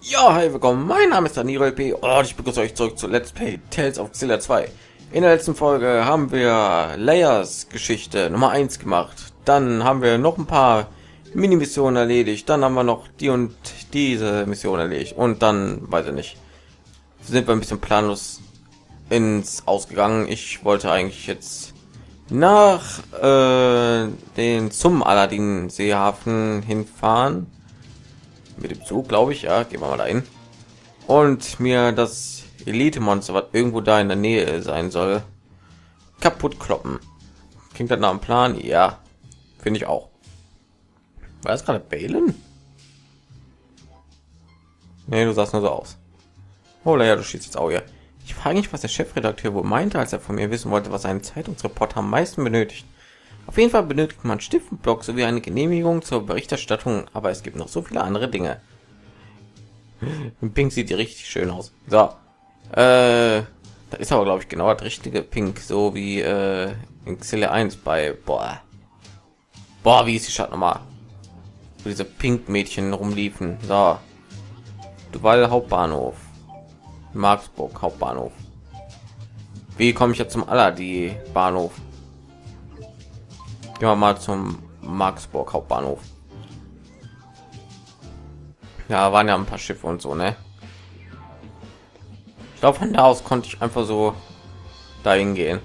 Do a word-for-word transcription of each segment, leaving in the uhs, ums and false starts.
Ja, hi, willkommen. Mein Name ist Daniel P. und ich begrüße euch zurück zu Let's Play Tales of Xillia zwei. In der letzten Folge haben wir Layers Geschichte Nummer eins gemacht. Dann haben wir noch ein paar Mini-Missionen erledigt. Dann haben wir noch die und diese Mission erledigt. Und dann, weiß ich nicht, sind wir ein bisschen planlos ins Ausgegangen. Ich wollte eigentlich jetzt nach äh, den zum Aladdin Seehafen hinfahren. Mit dem Zug, glaube ich, ja, gehen wir mal dahin. Und mir das Elite-Monster, was irgendwo da in der Nähe sein soll, kaputt kloppen. Klingt das nach einem Plan? Ja, finde ich auch. War das gerade Balen? Nee, du sahst nur so aus. Oh, ja, du schießt jetzt auch, ja. Ich frage mich, was der Chefredakteur wohl meinte, als er von mir wissen wollte, was ein Zeitungsreporter am meisten benötigt. Auf jeden Fall benötigt man Stift und Block sowie eine Genehmigung zur Berichterstattung, aber es gibt noch so viele andere Dinge. Pink sieht ja richtig schön aus. So, äh, da ist aber glaube ich genau das richtige Pink, so wie äh, in Xillia eins bei boah, boah, wie ist die Stadt nochmal? Wo diese Pink-Mädchen rumliefen. So, Duval Hauptbahnhof, Marksburg Hauptbahnhof. Wie komme ich jetzt zum Aladdin Bahnhof? Gehen wir mal zum Marksburg Hauptbahnhof. Ja, waren ja ein paar Schiffe und so, ne? Ich glaube, von da aus konnte ich einfach so dahin gehen.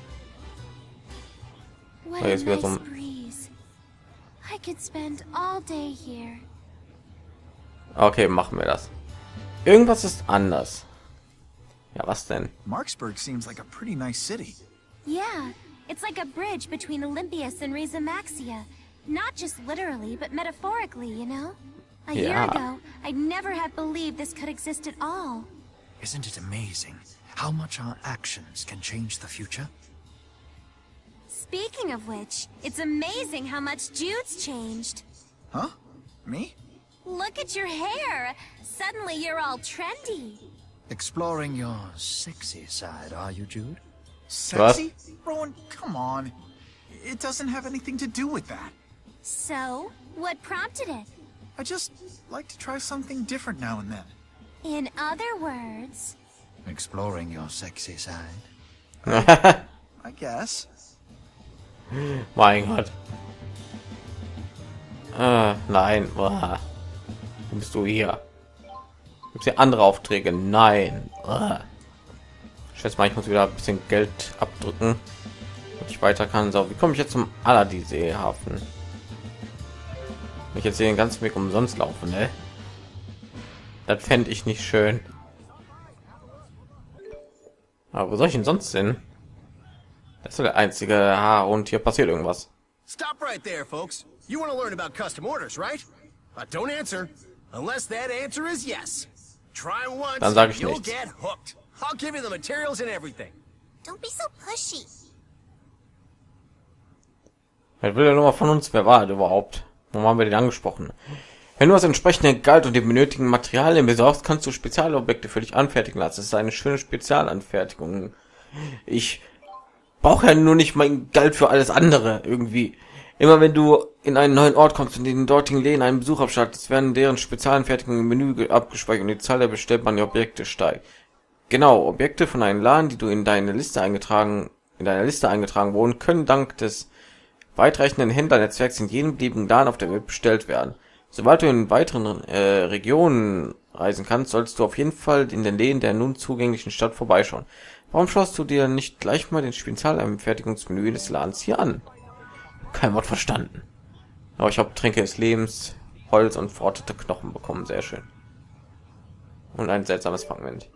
What a Jetzt wieder so nice ein breeze. I could spend all day here. Okay, machen wir das. Irgendwas ist anders. Ja, was denn? Marksburg seems like a pretty nice city. Yeah, it's like a bridge between Olympias and Rizamaxia. Not just literally, but metaphorically, you know? A year Yeah. ago, I'd never have believed this could exist at all. Isn't it amazing how much our actions can change the future? Speaking of which, it's amazing how much Jude's changed. Huh? Me? Look at your hair! Suddenly you're all trendy. Exploring your sexy side, are you, Jude? What? Sexy? Rowan, come on. It doesn't have anything to do with that. So, what prompted it? I just like to try something different now and then. In other words... Exploring your sexy side. I guess. Mein Gott. Äh, nein. Uah. Wo bist du hier? Gibt es hier andere Aufträge? Nein. Uah. Ich schätze mal, ich muss wieder ein bisschen Geld abdrücken, und ich weiter kann. So, wie komme ich jetzt zum Aladdin Seehafen? Wenn ich jetzt hier den ganzen Weg umsonst laufe, ne? Das fände ich nicht schön. Aber wo soll ich denn sonst hin? Das ist der einzige Haar und hier passiert irgendwas. Stop right there, folks. You want to learn about custom orders, right? Uh, don't answer unless that answer is yes. Try once, Dann sage ich you'll nichts. get hooked. I'll give you the materials and everything. Don't be so pushy. Wer will ja nur mal von uns? Wer war das überhaupt? Warum haben wir den angesprochen? Wenn du das entsprechende Geld und die benötigten Materialien besorgst, kannst du Spezialobjekte für dich anfertigen lassen. Das ist eine schöne Spezialanfertigung. Ich brauche ja nur nicht mein Geld für alles andere irgendwie. Immer wenn du in einen neuen Ort kommst und in den dortigen Läden einen Besuch abstattest, werden deren Spezialanfertigungen im Menü abgespeichert und die Zahl der bestellbaren Objekte steigt. Genau, Objekte von einem Laden, die du in deine Liste eingetragen, in deiner Liste eingetragen wurden, können dank des weitreichenden Händlernetzwerks in jedem beliebigen Laden auf der Welt bestellt werden. Sobald du in weiteren äh, Regionen reisen kannst, solltest du auf jeden Fall in den Läden der nun zugänglichen Stadt vorbeischauen. Warum schaust du dir nicht gleich mal den Spezialanfertigungsmenü des Ladens hier an? Kein Wort verstanden. Aber ich habe Tränke des Lebens, Holz und verrottete Knochen bekommen. Sehr schön. Und ein seltsames Fragment.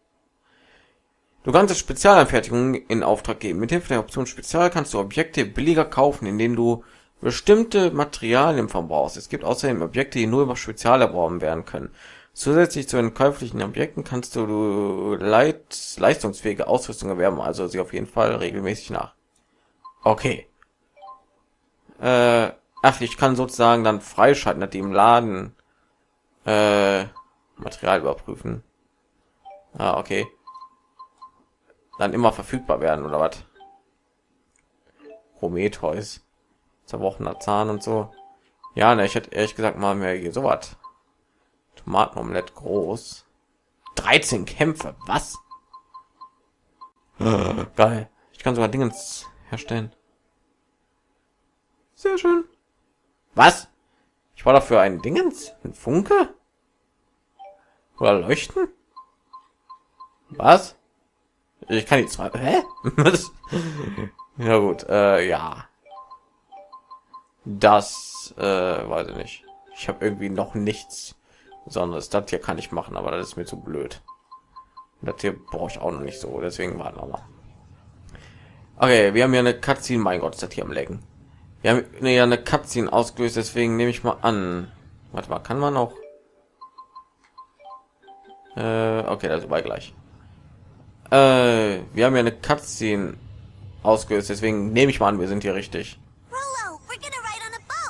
Du kannst Spezialanfertigungen in Auftrag geben. Mit Hilfe der Option Spezial kannst du Objekte billiger kaufen, indem du bestimmte Materialien verbrauchst. Es gibt außerdem Objekte, die nur über Spezial erworben werden können. Zusätzlich zu den käuflichen Objekten kannst du leit leistungsfähige Ausrüstung erwerben, also sie auf jeden Fall regelmäßig nach. Okay. Äh, ach, ich kann sozusagen dann freischalten, dass die im Laden äh, Material überprüfen. Ah, okay. Dann immer verfügbar werden, oder was? Prometheus. Zerbrochener Zahn und so. Ja, ne, ich hätte ehrlich gesagt mal mehr hier so was Tomatenomelett groß. dreizehn Kämpfe, was? Äh, geil. Ich kann sogar Dingens herstellen. Sehr schön. Was? Ich war dafür ein Dingens? Ein Funke? Oder leuchten? Was? Ich kann die zwei. Hä? Ja gut, äh, ja. Das, äh, weiß ich nicht. Ich habe irgendwie noch nichts Besonderes. Das hier kann ich machen, aber das ist mir zu blöd. Das hier brauche ich auch noch nicht so, deswegen warten wir mal. Okay, wir haben ja eine Cutscene. Mein Gott, ist das hier am Lecken. Wir haben ja eine Cutscene ausgelöst, deswegen nehme ich mal an. Warte mal, kann man auch? Äh, okay, das war gleich. Äh, wir haben ja eine Cutscene ausgelöst, deswegen nehme ich mal an, wir sind hier richtig. Rollo, we're gonna ride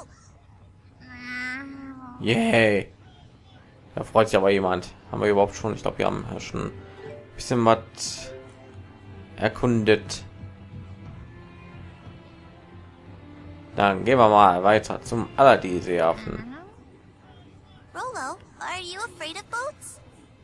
on a boat. Yay. Da freut sich aber jemand. Haben wir überhaupt schon? Ich glaube, wir haben ja schon ein bisschen was erkundet. Dann gehen wir mal weiter zum Aladdin-Seehafen. Rollo, are you afraid of boats?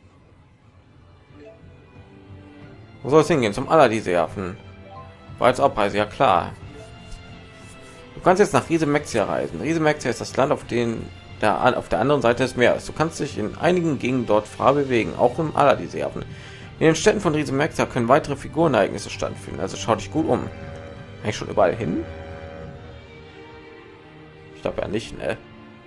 Wo soll es hingehen? Zum Aladdin-Seehafen. War jetzt Abreise, ja klar. Du kannst jetzt nach Riese Mexia reisen. Riese Mexia ist das Land, auf den der auf der anderen Seite des Meeres. Du kannst dich in einigen Gegenden dort frei bewegen, auch im Aladdin-Seehafen. In den Städten von Riese Mexia können weitere Figurenereignisse stattfinden. Also schau dich gut um. Eigentlich schon überall hin? Ich glaube ja nicht, ne?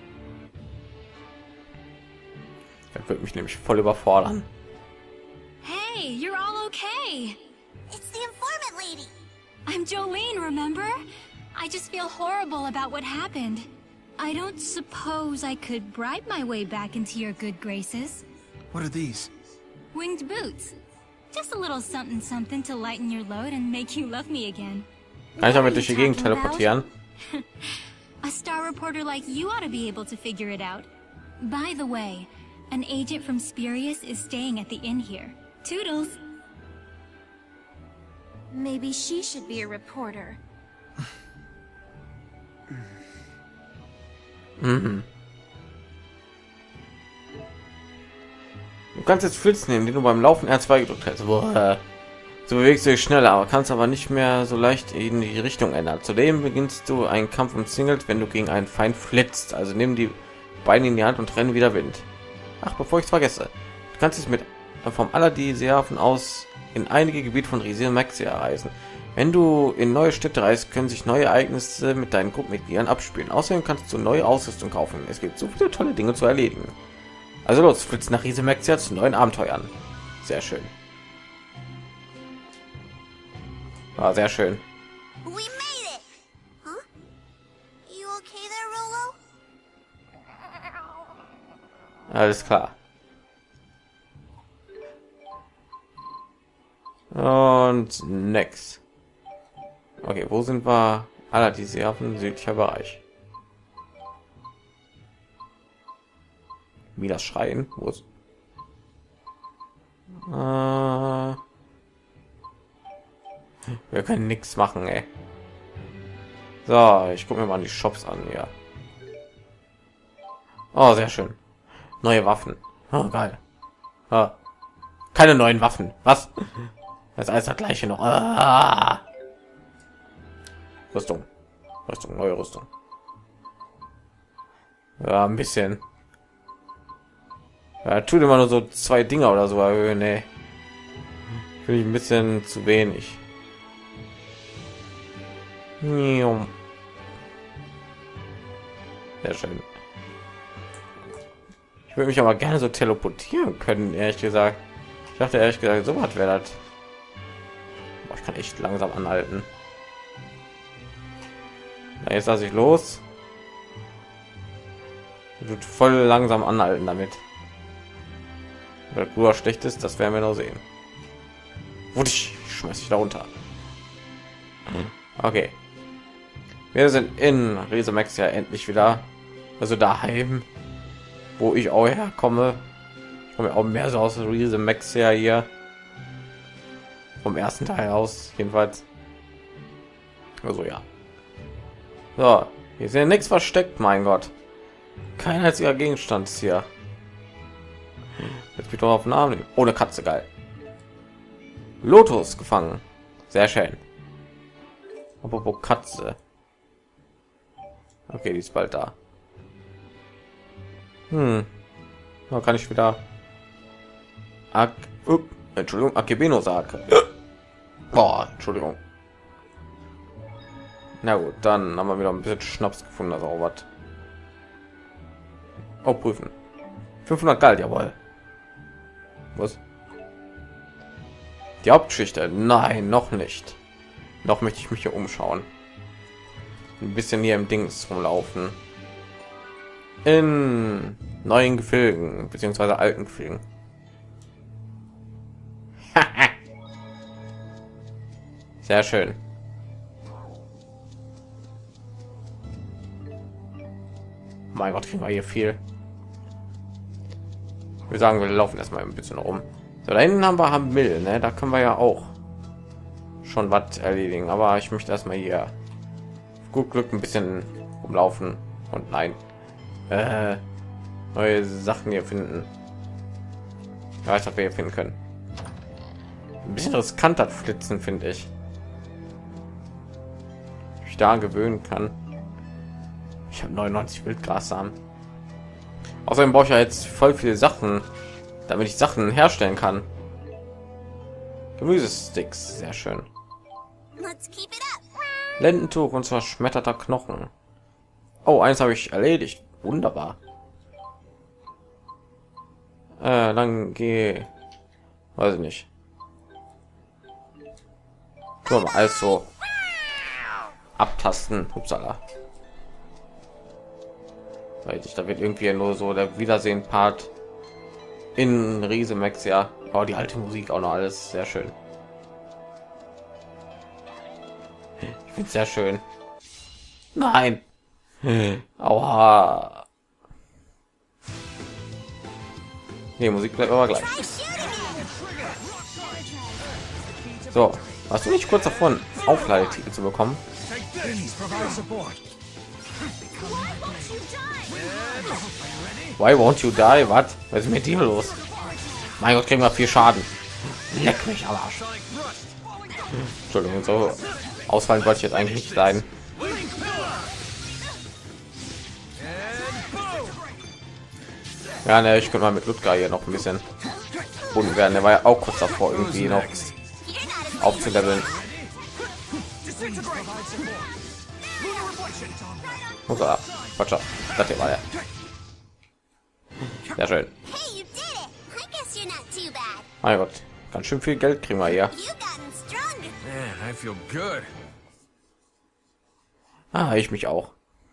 Das wird mich nämlich voll überfordern. Hey, you're all okay. It's the informant lady. I'm Jolene, remember? I just feel horrible about what happened. I don't suppose I could bribe my way back into your good graces. What are these? Winged boots. Just a little something something to lighten your load and make you love me again. Kann ich damit durch die Gegend teleportieren? A star reporter like you ought to be able to figure it out. By the way, an agent from Spurious is staying at the inn here. Toodles. Maybe she should be a reporter. Mhm. Du kannst jetzt Flitz nehmen, den du beim Laufen R zwei gedrückt hast. Boah. So bewegst du dich schneller, aber kannst aber nicht mehr so leicht in die Richtung ändern. Zudem beginnst du einen Kampf umzingelt, wenn du gegen einen Feind flitzt. Also nimm die Beine in die Hand und rennen wieder Wind. Ach, bevor ich es vergesse, du kannst es mit vom Aladdin-Seehafen aus in einige Gebiete von Riese Mexia reisen. Wenn du in neue Städte reist, können sich neue Ereignisse mit deinen Gruppenmitgliedern abspielen. Außerdem kannst du neue Ausrüstung kaufen. Es gibt so viele tolle Dinge zu erledigen. Also los, flitzt nach Riese Mexia zu neuen Abenteuern. Sehr schön. War sehr schön. We made it. Huh? You okay there, Rollo? Alles klar. Und next. Okay, wo sind wir? Aladdin-Seehafen, südlicher Bereich. Wie das Schreien? Wo ist? Äh, wir können nichts machen, ey. So, ich gucke mir mal die Shops an hier. Oh, sehr schön. Neue Waffen. Oh, geil. Ah. Keine neuen Waffen. Was? Das ist alles das gleiche noch. Ah. Rüstung. Rüstung, neue Rüstung. Ja, ein bisschen. Ja, tut immer nur so zwei Dinger oder so erhöhen, nee. Finde ich ein bisschen zu wenig. Sehr schön. Ich würde mich aber gerne so teleportieren können, ehrlich gesagt. Ich dachte ehrlich gesagt, so was wäre das. Boah, ich kann echt langsam anhalten. Na, jetzt lasse ich los. Wird voll langsam anhalten damit. Weil nur schlecht ist, das werden wir noch sehen. Wurde ich schmeiß ich da runter. Okay. Wir sind in Riese Mexia endlich wieder. Also daheim, wo ich auch herkomme. Ich komme auch mehr so aus Riese Mexia hier. Vom ersten Teil aus, jedenfalls. Also ja. So, hier ist ja nichts versteckt, mein Gott. Kein einziger Gegenstand ist hier. Jetzt bitte auf den Arm nehmen. Ohne Katze, geil. Lotus gefangen. Sehr schön. Apropos Katze. Okay, die ist bald da. Hm. Da kann ich wieder... Ak uh, Entschuldigung, Akebeno sagen. Boah, Entschuldigung. Na gut, dann haben wir wieder ein bisschen Schnaps gefunden, also auch was. Oh, prüfen. fünfhundert Galt, jawohl. Was? Die Hauptgeschichte? Nein, noch nicht. Noch möchte ich mich hier umschauen. Ein bisschen hier im Dings rumlaufen. In neuen Gefilden, beziehungsweise alten Gefilden. Sehr schön. Mein Gott, kriegen wir hier viel. Wir sagen, wir laufen erstmal ein bisschen rum. So, da hinten haben wir haben Mill, ne? Da können wir ja auch schon was erledigen. Aber ich möchte erstmal hier gut Glück ein bisschen rumlaufen und nein, äh, neue Sachen hier finden. Ich weiß, was wir hier finden können. Ein bisschen riskanter flitzen, finde ich. Ich da gewöhnen kann. Ich habe neunundneunzig Wildgrassamen. Außerdem brauche ich ja jetzt voll viele Sachen, damit ich Sachen herstellen kann. Gemüsesticks, sehr schön. Lendentuch und zerschmetterter Knochen. Oh, eins habe ich erledigt. Wunderbar. Äh, dann gehe, weiß ich nicht. So, also abtasten. Upsala. Weil ich, da wird irgendwie nur so der Wiedersehen-Part in Riese Maxia. Oh, die alte Musik auch noch alles sehr schön. Ich finde sehr schön. Nein. Aua. Die Musik bleibt aber gleich. So, hast du nicht kurz davon Aufladetitel zu bekommen? Why won't you die? Was? Was ist mit dir los? Mein Gott, kriegen wir viel Schaden. Leck mich am Arsch. Entschuldigung, so ausfallen wollte ich jetzt eigentlich nicht sein. Ja, ne, ich könnte mal mit Ludger hier noch ein bisschen bunt werden. Der war ja auch kurz davor, irgendwie noch aufzuleveln. So, Quatsch, das hier war ja. Sehr schön. Mein Gott, ganz schön viel Geld kriegen wir hier. Ah, ich mich auch.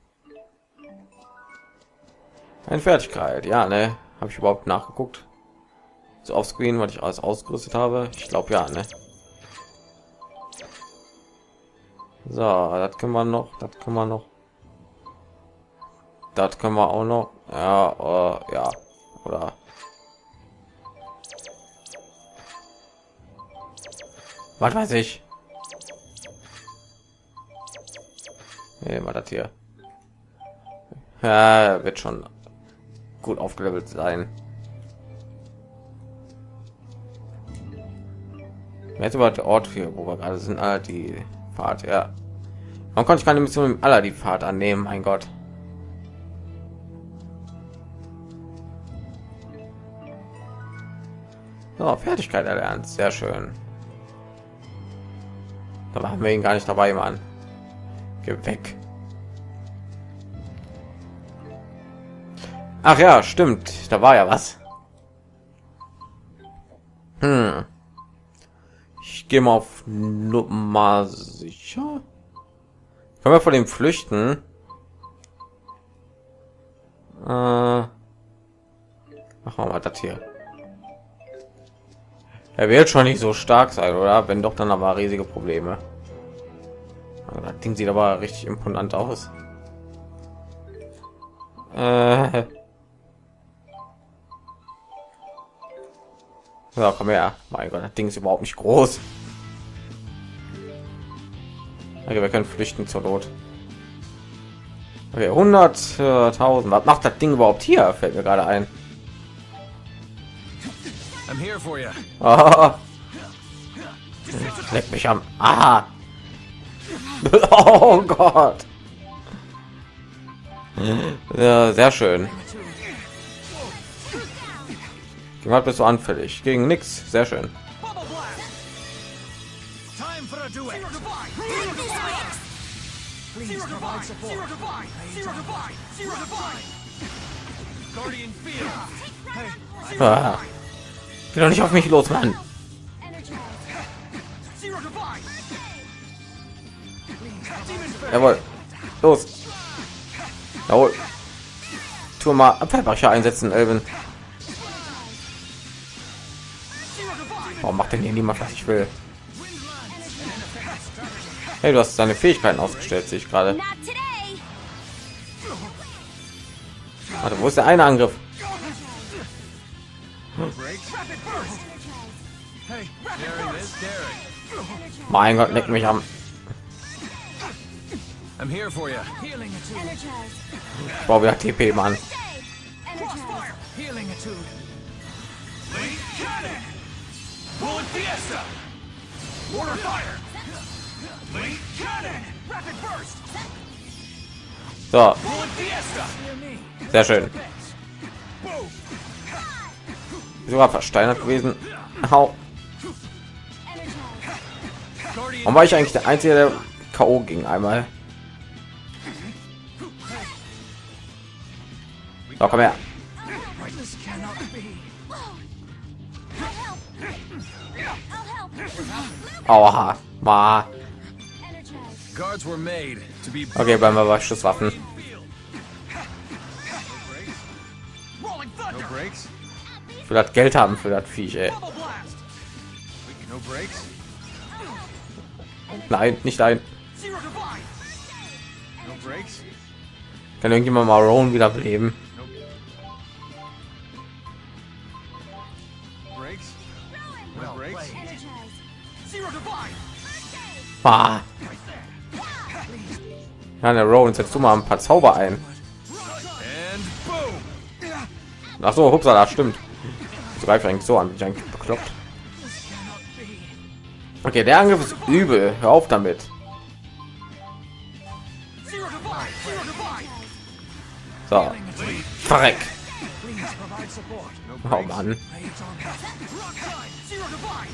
Eine Fertigkeit, ja, ne? Habe ich überhaupt nachgeguckt? So auf Screen, was ich alles ausgerüstet habe? Ich glaube ja, ne? So, das können wir noch, das können wir noch. Das können wir auch noch. Ja, äh, ja, oder? Was weiß ich? Nee, mal das hier. Ja, wird schon gut aufgelevelt sein. Jetzt über der Ort hier, wo wir gerade sind, alle die Fahrt, ja. Man konnte ich keine Mission mit aller die Fahrt annehmen, mein Gott. So, Fertigkeit erlernt, sehr schön. Da haben wir ihn gar nicht dabei, Mann. Geh weg. Ach ja, stimmt. Da war ja was. Hm. Ich gehe mal auf Nummer sicher. Können wir vor dem flüchten? Äh, machen wir mal das hier. Er wird schon nicht so stark sein, oder? Wenn doch, dann aber riesige Probleme. Das Ding sieht aber richtig imponent aus. Äh. Ja, komm her. Mein Gott, das Ding ist überhaupt nicht groß. Okay, wir können flüchten zur Not. Okay, hunderttausend. Was macht das Ding überhaupt hier? Fällt mir gerade ein. I'm here for you. Oh. Leck mich am. Ah. Oh Gott. Ja, sehr schön. Gegen was bist du anfällig? Gegen nix. Sehr schön. Time for a duet. Please provide support. Zero divine. Zero divine. Zero divine. Guardian field. Ah. Geh doch nicht auf mich los, Mann. Zero divine. Jawohl. Los. Jawohl. Tu mal Abwehrbacher einsetzen, Elvin. Warum macht denn hier niemand, was ich will? Hey, du hast deine Fähigkeiten ausgestellt, sehe ich gerade. Not today. Warte, wo ist der eine Angriff? Mein Gott, leck mich am. I'm here for you. Ich brauche wieder T P, Mann. Healing attitude. Bullet Fiesta. Water fire. Link cannon. Rapid burst. So, Bullet Fiesta. sehr schön. Sogar versteinert gewesen. Hau. Warum war ich eigentlich der einzige, der K O ging einmal? So, komm her. Aua, ma. Guards were made to be. Okay, bleiben wir bei Schusswaffen. Rolling thunder. No brakes. Ich will das Geld haben für das Viech, ey. Bubble blast. No brakes. Nein, nicht ein. Zero divine. No brakes. Kann irgendjemand mal Rowan wieder beleben? Brakes. No brakes. Zero divine. Ah. Ja, der Rowan, setzt du mal ein paar Zauber ein. And boom. Ach so, hupsala, stimmt. Das greift eigentlich so an, bin ich eigentlich bekloppt. Okay, der Angriff ist übel. Hör auf damit. Zero divine. Zero divine. So, verreck. Please provide support. No Oh Mann. Rock time. Zero divine.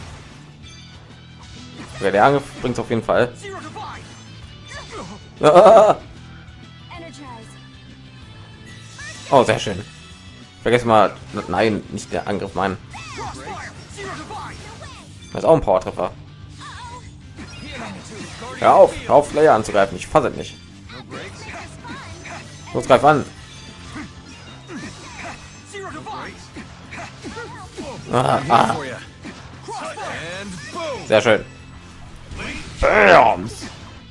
Ja, der Angriff bringt auf jeden Fall. Zero divine. Ah. Energize. Oh, sehr schön. Vergessen mal, nein, nicht der Angriff, mein. Crossfire. Zero divine. Das ist auch ein Power-Treffer. Hör auf, hör auf, Slayer anzugreifen. Ich fasse nicht. No brakes. Los, greif an. Zero divine. Ah, ah, For you. And boom. sehr schön. Bams.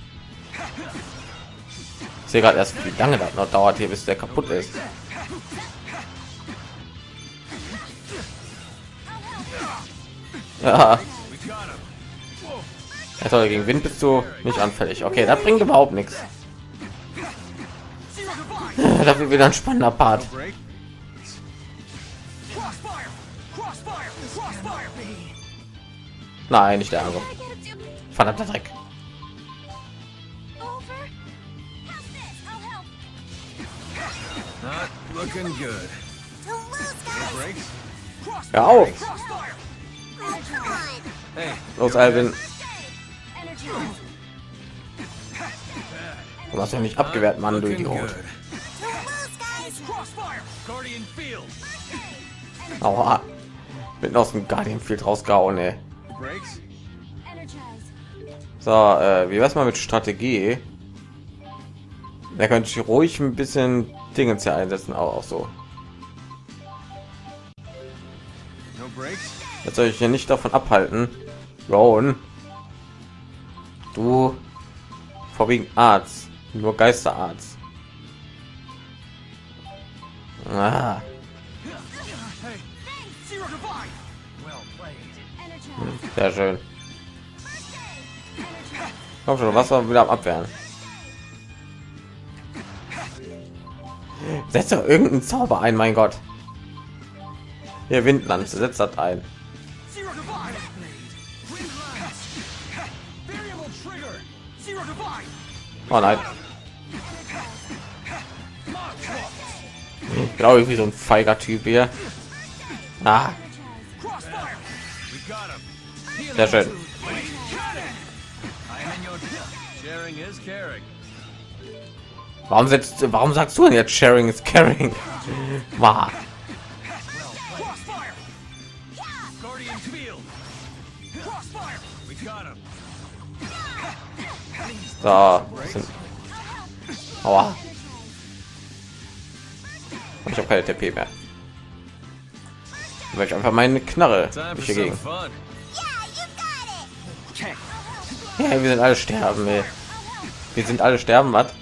Ich sehe gerade erst, wie lange das noch dauert hier, bis der kaputt ist. Ja. Ja, toll, gegen Wind bist du nicht anfällig. Okay, das bringt überhaupt nichts. Das wird wieder ein spannender Part. Break. Crossfire. Crossfire. Crossfire. Nein, nicht der Angriff. Verdammter Dreck. Over. How's this? I'll help. Not looking good. To lose, guys. Brakes. Hör auf. Crossfire. Oh, come on. Hey. Los, Alvin. Energize. Du hast ja nicht abgewehrt, Mann, du Looking Idiot. good. To lose, guys. Crossfire. Guardian field. Aua. Mitten aus dem Guardian Field rausgehauen, ey. Brakes. Energize. So, äh, wie wär's mal mit Strategie? Da könnte ich ruhig ein bisschen Dingens hier einsetzen, aber auch so. No brakes. Jetzt soll ich hier nicht davon abhalten. Rowan. Du vorwiegend Arzt. Nur Geisterarzt. Ah, Hey. Zero divine. Well played. Energize. sehr schön. Komm schon, was war wieder am Abwehren? Setz doch irgendeinen Zauber ein, mein Gott. Hier Windlanze, setzt das ein. Zero Divide! Wind Lance! Variable Trigger! Zero Divide! Oh nein. Genau wie so ein feiger Typ hier. Ah, Crossfire! We got him! sehr schön. I'm in your sharing is caring. Warum setzt, warum sagst du denn jetzt Sharing is Caring? Wow. Crossfire! Guardian Field! Crossfire! We got him! So. Sind, aua. Ich habe keine T P mehr. Weil ich einfach meine Knarre Time for hier some gegen. fun. Ja, wir sind alle sterben. Ey. Wir sind alle sterben, was?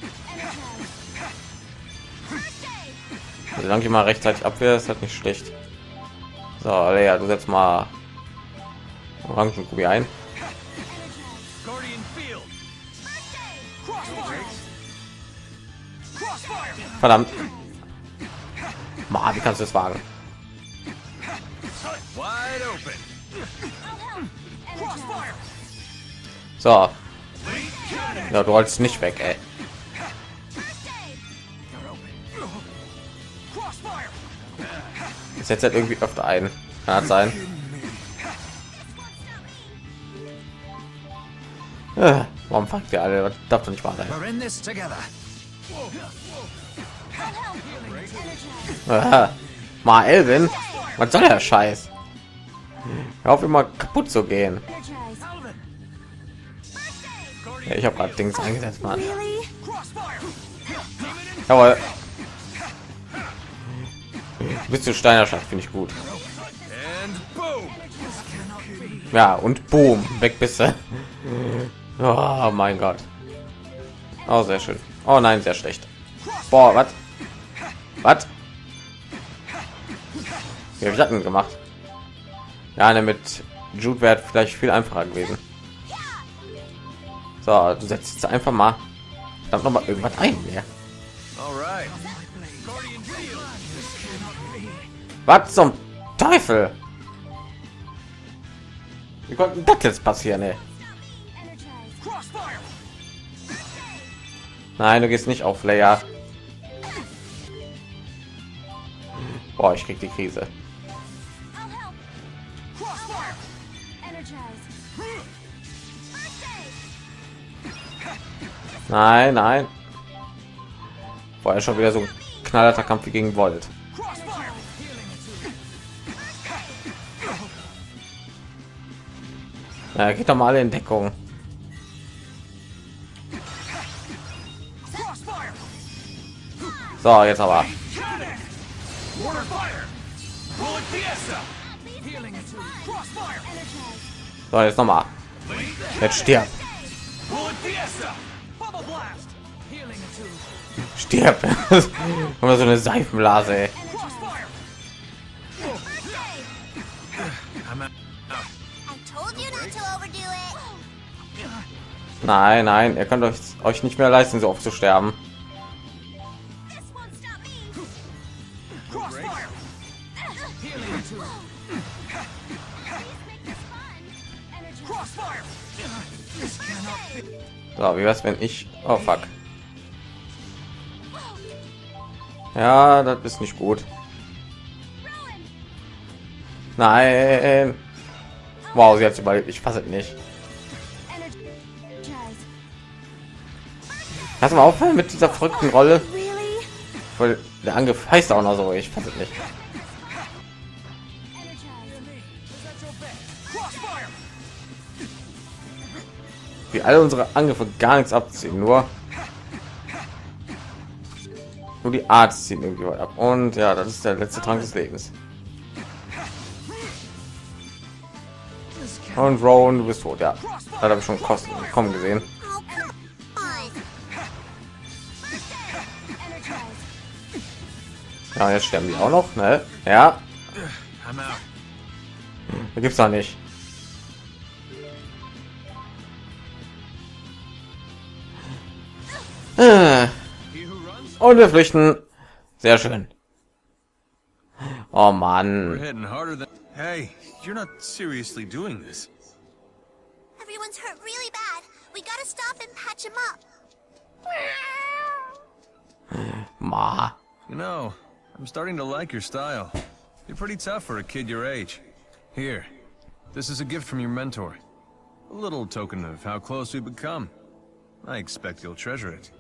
Solange ich mal rechtzeitig abwehr, ist das nicht schlecht. So, Leia, du setzt mal Orangen-Kubi ein. Guardian Field! Crossfire! Crossfire! Verdammt. Ma, wie kannst du es wagen? Wide open! Crossfire! So. Ja, du rollst nicht weg, ey. Crossfire! Ich setze halt irgendwie öfter ein. Kann das sein? Äh, warum fragt ihr alle? Das darf doch nicht wahr sein. We're in this together. Aha. Mal Elvin, was soll der Scheiß? Hör auf immer kaputt zu gehen. Ja, ich habe gerade Dings eingesetzt, Mann. Jawohl. Bist du Steiner Stadt, finde ich gut. And boom! Ja, und boom, weg bist du. Oh mein Gott. Oh, sehr schön. Oh nein, sehr schlecht. Boah, was? Was? Wie habe ich das denn gemacht? Ja, ne, mit Jude wäre vielleicht viel einfacher gewesen. So, du setzt jetzt einfach mal dann noch mal irgendwas ein. Ja. All right. Guardian Field! Was zum Teufel? Wie konnte das jetzt passieren, ey? Crossfire! Nein, du gehst nicht auf Leia. Boah, ich krieg die Krise. Crossfire! Nein, nein. Vorher schon wieder so ein knallharter Kampf wie gegen Volt. Crossfire! Na, geht doch mal alle in Deckung. Crossfire! So, jetzt aber. Water fire! Bullet Fiesta! Crossfire! So, jetzt noch mal. Jetzt stirb. Bullet Fiesta! Bubble Blast! Stirb. Oder so eine Seifenblase, ey. Crossfire! I'm out. I told you not to overdo it. Nein, nein, ihr könnt euch, euch nicht mehr leisten, so oft zu sterben. This won't stop me. Crossfire! Please make this fun. Energy. Crossfire! So, wie wär's, wenn ich... Oh, fuck. Ja, das ist nicht gut. Nein. Wow, sie hat überlebt. Ich fasse es nicht. Energize. Lass mal aufhören mit dieser verrückten Rolle. Really? Weil der Angriff heißt auch noch so. Ich fasse es nicht. Crossfire! Wie alle unsere Angriffe gar nichts abziehen. Nur... Nur die Art ziehen irgendwie weit ab. Und ja, das ist der letzte Trank des Lebens. Und Rowan, du bist tot, ja. Das habe ich schon Kosten kommen gesehen. Oh, come on. Ja, jetzt sterben die auch noch, ne? Ja, I'm out. da gibt's noch nicht. Äh, He who runs Und wir flüchten. Sehr schön. Oh We're Mann. hitting harder than. Hey, you're not seriously doing this. Everyone's hurt really bad. We gotta stop and patch him up. Ma. You know, I'm starting to like your style. You're pretty tough for a kid your age. Here, this is a gift from your mentor. A little token of how close we've become. I expect you'll treasure it.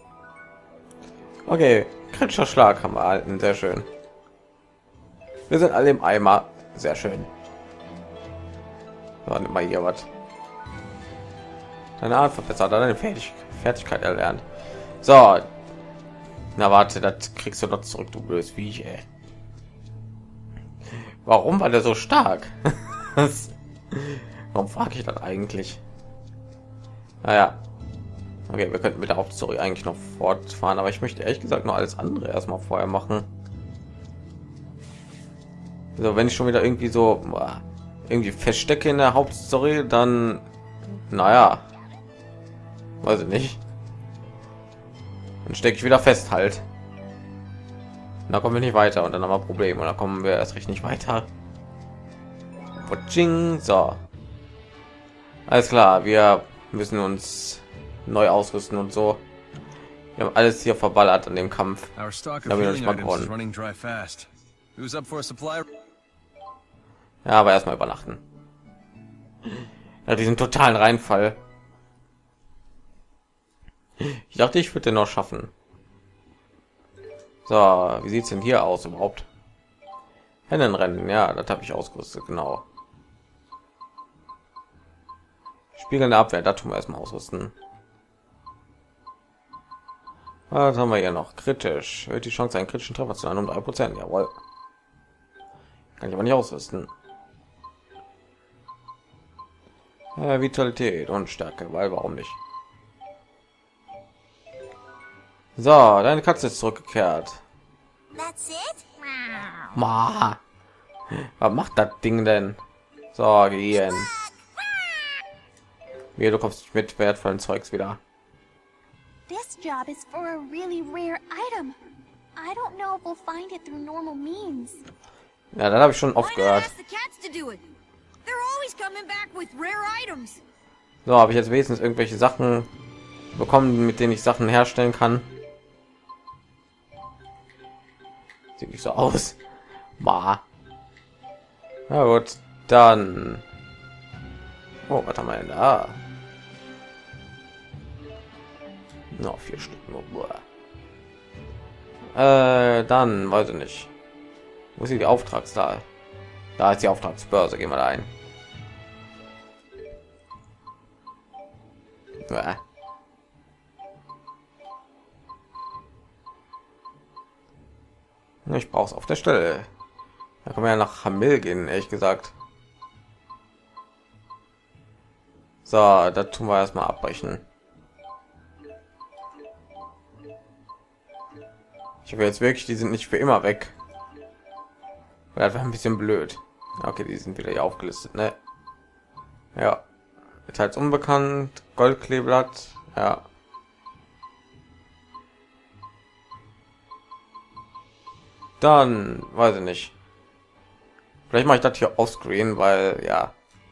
Okay, kritischer Schlag haben wir erhalten, sehr schön. Wir sind alle im Eimer, sehr schön. So, nimm mal hier was. Deine Art verbessert, deine Fertig Fertigkeit erlernt. So, na warte, das kriegst du noch zurück, du blödes Viech, ey. Warum war der so stark? Warum frage ich das eigentlich? Naja, okay, wir könnten mit der Hauptstory eigentlich noch fortfahren, aber ich möchte ehrlich gesagt noch alles andere erstmal vorher machen. So, wenn ich schon wieder irgendwie so irgendwie feststecke in der Hauptstory, dann naja, weiß ich nicht. Dann stecke ich wieder fest halt. Und da kommen wir nicht weiter und dann haben wir Probleme und da kommen wir erst recht nicht weiter. So, alles klar, wir müssen uns neu ausrüsten und so. Wir haben alles hier verballert an dem Kampf. Our stock Da of bin ich healing mal items is gewonnen. running dry fast. Who's up for a supply? Ja, aber erstmal übernachten. Ja, diesen totalen Reinfall. Ich dachte, ich würde den noch schaffen. So, wie sieht's denn hier aus überhaupt? Hennenrennen, ja, das habe ich ausgerüstet, genau. Spiegelnde Abwehr, da tun wir erstmal ausrüsten. Was haben wir hier noch? Kritisch. Hört die Chance, einen kritischen Treffer zu einem um drei Prozent. Jawohl. Kann ich aber nicht ausrüsten. Ja, Vitalität und Stärke, weil warum nicht? So, deine Katze ist zurückgekehrt. That's it? Ma. Was macht das Ding denn? So, gehen. Wie du kommst nicht mit wertvollen Zeugs wieder. This job is for a really rare item. I don't know if we'll find it through normal means. Ja, das habe ich schon oft gehört. Ask the cats to do it. They're always coming back with rare items. So, habe ich jetzt wenigstens irgendwelche Sachen bekommen, mit denen ich Sachen herstellen kann. Sieht nicht so aus. Ma. Na gut, dann. Oh, was haben wir denn da? Noch vier Stück. Nur. Äh, dann weiß ich nicht. Wo ist die Auftragszahl? Da ist die Auftragsbörse. Gehen wir da ein. Ja. Ich brauche es auf der Stelle. Da können wir ja nach Hamil gehen, ehrlich gesagt. So, da tun wir erstmal abbrechen. Ich habe jetzt wirklich, die sind nicht für immer weg. Das wäre ein bisschen blöd. Okay, die sind wieder hier aufgelistet, ne? Ja. Details unbekannt, Goldkleeblatt, ja. Dann weiß ich nicht. Vielleicht mache ich das hier offscreen, weil ja.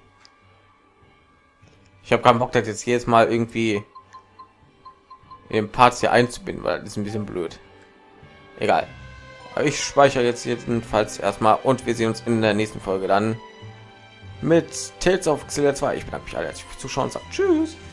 Ich habe keinen Bock, das jetzt jedes Mal irgendwie im Parts hier einzubinden, weil das ist ein bisschen blöd. Egal. Aber ich speichere jetzt jedenfalls erstmal und wir sehen uns in der nächsten Folge dann mit Tales of Xillia zwei. Ich bedanke mich alle herzlich fürs Zuschauen und sage tschüss.